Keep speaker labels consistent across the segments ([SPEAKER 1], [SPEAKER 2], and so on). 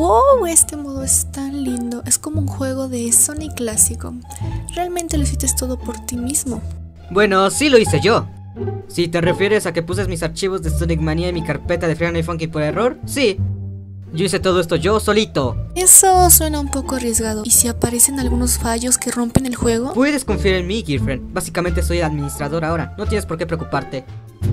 [SPEAKER 1] ¡Wow! Este modo es tan lindo. Es como un juego de Sonic clásico. Realmente lo hiciste todo por ti mismo.
[SPEAKER 2] Bueno, sí lo hice yo. Si te refieres a que puse mis archivos de Sonic Mania en mi carpeta de Friendly Funky por error, sí. Yo hice todo esto yo solito.
[SPEAKER 1] Eso suena un poco arriesgado. ¿Y si aparecen algunos fallos que rompen el juego?
[SPEAKER 2] Puedes confiar en mí, Girlfriend. Básicamente soy el administrador ahora. No tienes por qué preocuparte.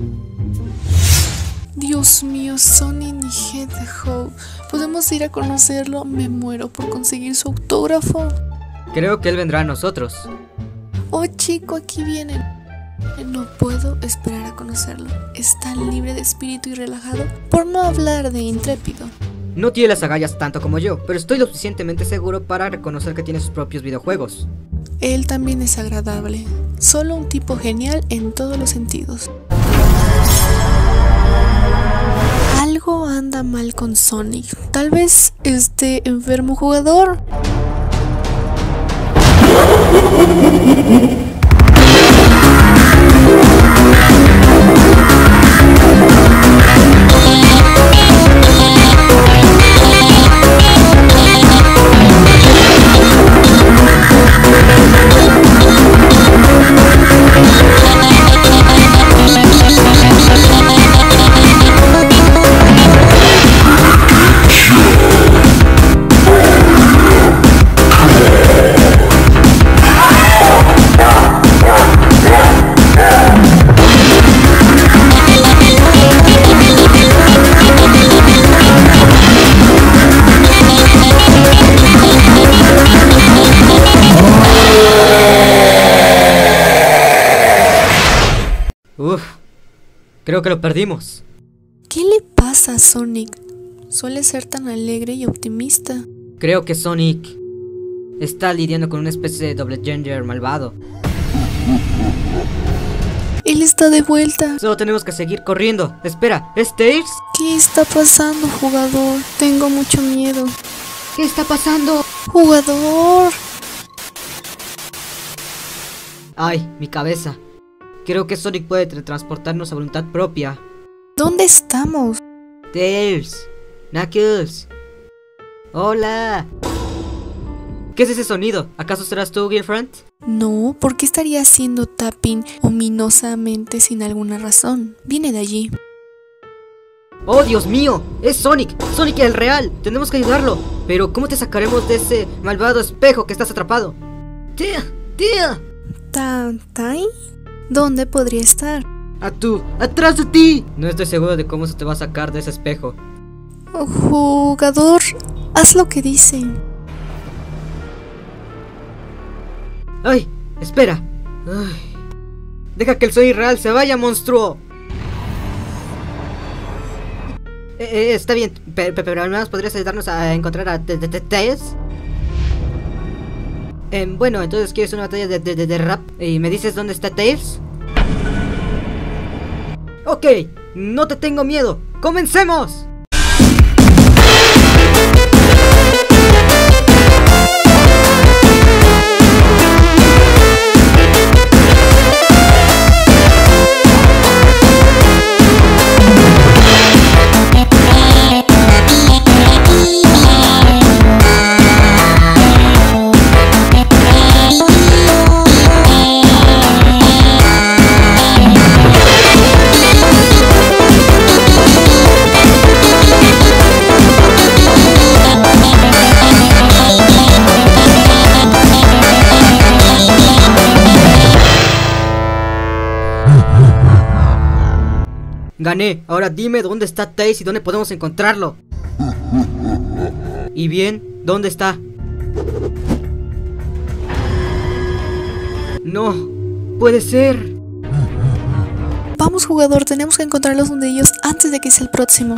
[SPEAKER 1] Dios mío, Sonic Hedgehog. ¿Podemos ir a conocerlo? Me muero por conseguir su autógrafo.
[SPEAKER 2] Creo que él vendrá a nosotros.
[SPEAKER 1] Oh, chico, aquí vienen. No puedo esperar a conocerlo. Es tan libre de espíritu y relajado, por no hablar de intrépido.
[SPEAKER 2] No tiene las agallas tanto como yo, pero estoy lo suficientemente seguro para reconocer que tiene sus propios videojuegos.
[SPEAKER 1] Él también es agradable. Solo un tipo genial en todos los sentidos. Algo anda mal con Sonic. Tal vez este enfermo jugador.
[SPEAKER 2] Uf, creo que lo perdimos.
[SPEAKER 1] ¿Qué le pasa a Sonic? Suele ser tan alegre y optimista.
[SPEAKER 2] Creo que Sonic está lidiando con una especie de doppelganger malvado.
[SPEAKER 1] Él está de vuelta.
[SPEAKER 2] Solo tenemos que seguir corriendo. Espera, ¿es Tails?
[SPEAKER 1] ¿Qué está pasando, jugador? Tengo mucho miedo.
[SPEAKER 2] ¿Qué está pasando?
[SPEAKER 1] ¡Jugador!
[SPEAKER 2] Ay, mi cabeza. Creo que Sonic puede teletransportarnos a voluntad propia.
[SPEAKER 1] ¿Dónde estamos?
[SPEAKER 2] Tails, Knuckles. Hola. ¿Qué es ese sonido? ¿Acaso serás tú, Girlfriend?
[SPEAKER 1] No, ¿por qué estaría haciendo tapping ominosamente sin alguna razón? Viene de allí.
[SPEAKER 2] ¡Oh, Dios mío! ¡Es Sonic! ¡Sonic el real! ¡Tenemos que ayudarlo! Pero, ¿cómo te sacaremos de ese malvado espejo que estás atrapado? ¡Tía! ¡Tía!
[SPEAKER 1] ¿Tai? ¿Dónde podría estar?
[SPEAKER 2] ¡Atrás de ti! No estoy seguro de cómo se te va a sacar de ese espejo.
[SPEAKER 1] Oh, jugador, haz lo que dicen.
[SPEAKER 2] ¡Ay! ¡Espera! ¡Ay! ¡Deja que el Sonic real se vaya, monstruo! Está bien, pero al menos podrías ayudarnos a encontrar a Tails. Bueno, entonces quieres una batalla de rap y me dices dónde está Tails. Ok, no te tengo miedo. ¡Comencemos! Gané, ahora dime dónde está Tails y dónde podemos encontrarlo. Y bien, ¿dónde está? No, puede ser.
[SPEAKER 1] Vamos, jugador, tenemos que encontrarlos donde ellos antes de que sea el próximo.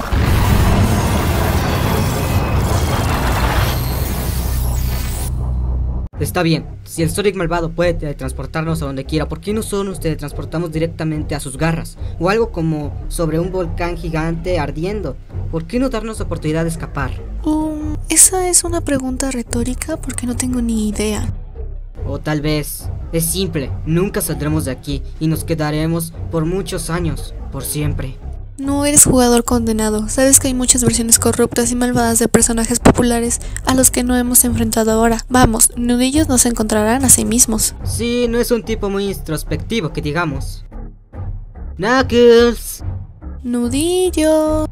[SPEAKER 2] Está bien, si el Sonic malvado puede teletransportarnos a donde quiera, ¿por qué no solo nos teletransportamos directamente a sus garras? O algo como sobre un volcán gigante ardiendo. ¿Por qué no darnos la oportunidad de escapar?
[SPEAKER 1] Esa es una pregunta retórica porque no tengo ni idea.
[SPEAKER 2] O tal vez, es simple, nunca saldremos de aquí y nos quedaremos por muchos años, por siempre.
[SPEAKER 1] No eres jugador condenado. Sabes que hay muchas versiones corruptas y malvadas de personajes populares a los que no hemos enfrentado ahora. Vamos, nudillos no se encontrarán a sí mismos.
[SPEAKER 2] Sí, no es un tipo muy introspectivo, que digamos. Knuckles.
[SPEAKER 1] Nudillo.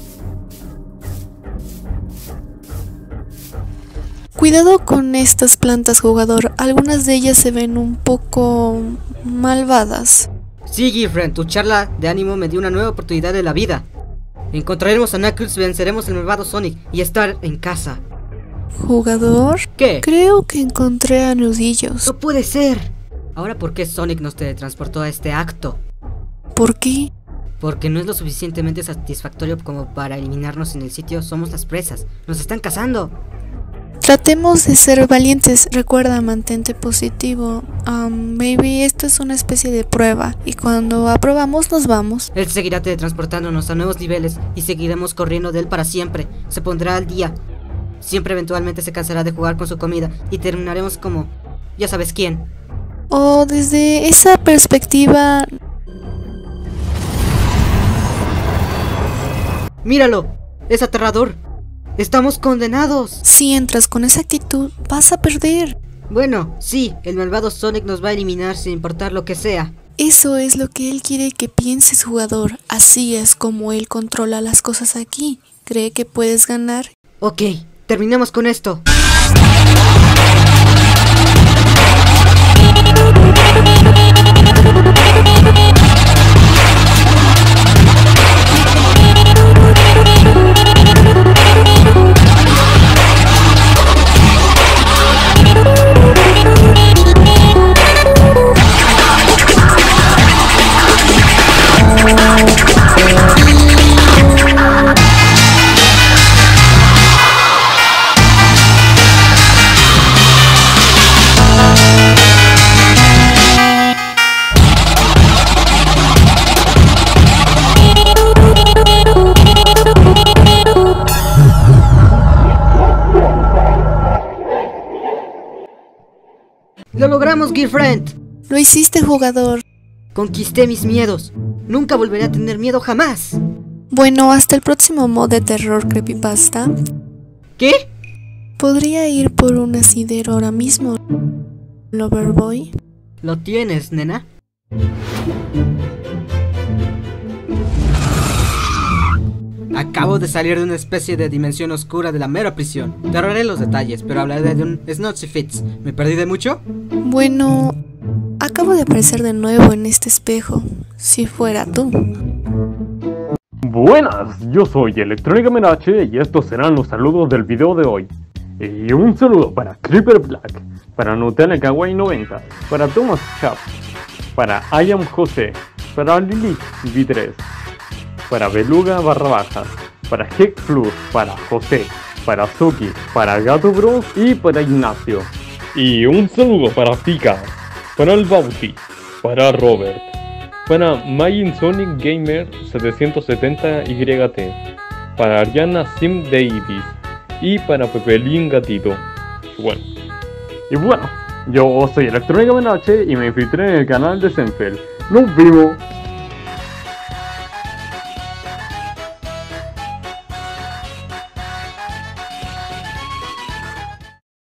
[SPEAKER 1] Cuidado con estas plantas, jugador. Algunas de ellas se ven un poco malvadas.
[SPEAKER 2] Sí, Girlfriend, tu charla de ánimo me dio una nueva oportunidad de la vida. Encontraremos a Knuckles, venceremos al malvado Sonic y estar en casa.
[SPEAKER 1] Jugador,
[SPEAKER 2] ¿Qué?
[SPEAKER 1] creo que encontré a nudillos.
[SPEAKER 2] ¡No puede ser! Ahora, ¿por qué Sonic nos teletransportó a este acto?
[SPEAKER 1] ¿Por qué?
[SPEAKER 2] Porque no es lo suficientemente satisfactorio como para eliminarnos en el sitio. Somos las presas. ¡Nos están cazando!
[SPEAKER 1] Tratemos de ser valientes. Recuerda, mantente positivo. Baby, esto es una especie de prueba. Y cuando aprobamos, nos vamos.
[SPEAKER 2] Él seguirá teletransportándonos a nuevos niveles y seguiremos corriendo de él para siempre. Se pondrá al día. Siempre eventualmente se cansará de jugar con su comida y terminaremos como... ya sabes quién.
[SPEAKER 1] O desde esa perspectiva...
[SPEAKER 2] ¡Míralo! ¡Es aterrador! ¡Estamos condenados!
[SPEAKER 1] Si entras con esa actitud, vas a perder.
[SPEAKER 2] Bueno, sí, el malvado Sonic nos va a eliminar sin importar lo que sea.
[SPEAKER 1] Eso es lo que él quiere que pienses, jugador. Así es como él controla las cosas aquí. ¿Cree que puedes ganar?
[SPEAKER 2] Ok, terminemos con esto. ¡Lo logramos, Girlfriend!
[SPEAKER 1] Lo hiciste, jugador.
[SPEAKER 2] Conquisté mis miedos. Nunca volveré a tener miedo jamás.
[SPEAKER 1] Bueno, hasta el próximo mod de terror creepypasta.
[SPEAKER 2] ¿Qué?
[SPEAKER 1] Podría ir por un asidero ahora mismo, Loverboy.
[SPEAKER 2] ¿Lo tienes, nena? Acabo de salir de una especie de dimensión oscura de la mera prisión. Te ahorraré los detalles, pero hablaré de un Snotzy Fits. ¿Me perdí de mucho?
[SPEAKER 1] Bueno, acabo de aparecer de nuevo en este espejo. Si fuera tú.
[SPEAKER 3] Buenas, yo soy Electrónica Menache y estos serán los saludos del video de hoy. Y un saludo para Creeper Black, para Nutella Kawaii 90, para Thomas Chap, para I Am José, para Lilith V3, para Beluga _, para Heck Flur, para José, para Suki, para Gato Bros y para Ignacio. Y un saludo para Pika, para el Bauti, para Robert, para Magin Sonic Gamer 770YT, para Ariana Sim Davis y para Pepelín Gatito. Y bueno, yo soy Electrónica Menache y me infiltré en el canal de Senfel. ¡Nos vemos!